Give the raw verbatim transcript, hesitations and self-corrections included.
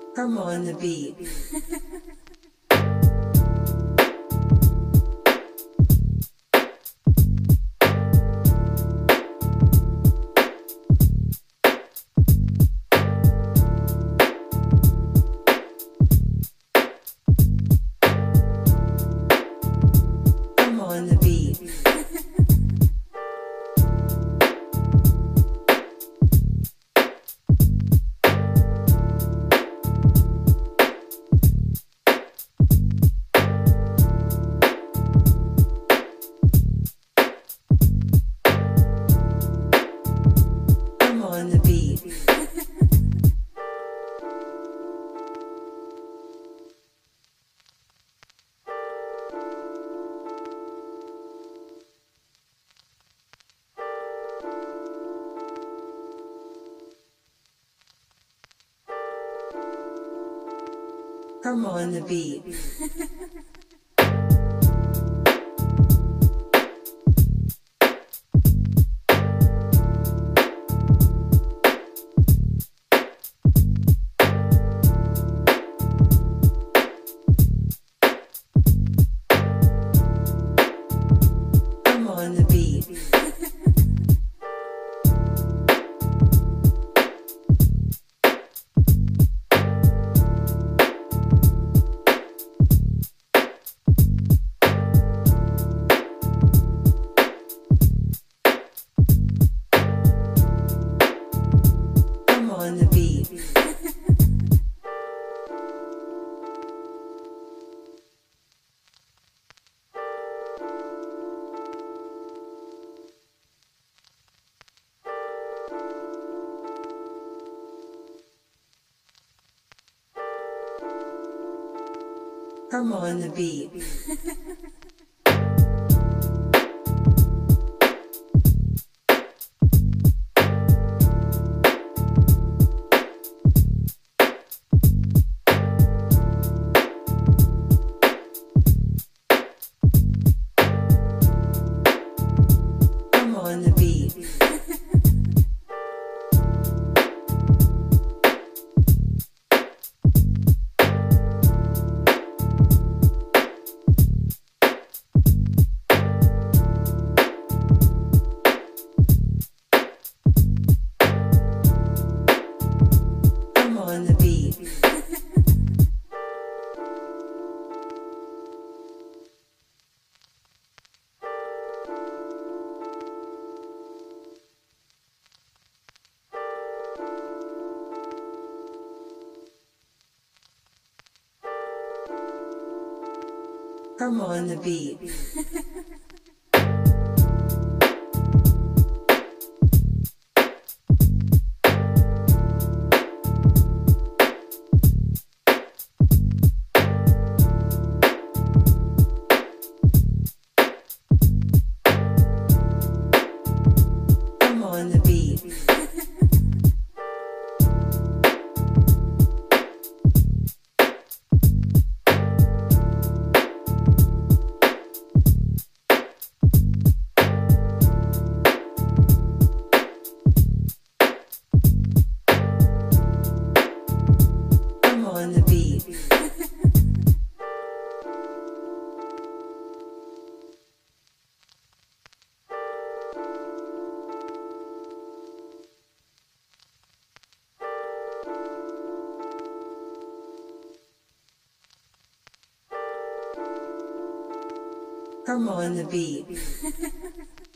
I'm on the beat. I'm on the beat. I'm on the beat. I'm on the beat. I'm on the beat. I'm on the beat. I'm on the beat. I'm on the beat. I'm on the beat. I'm on the beat. I'm on the beat. I'm on the beat. I'm on the beat.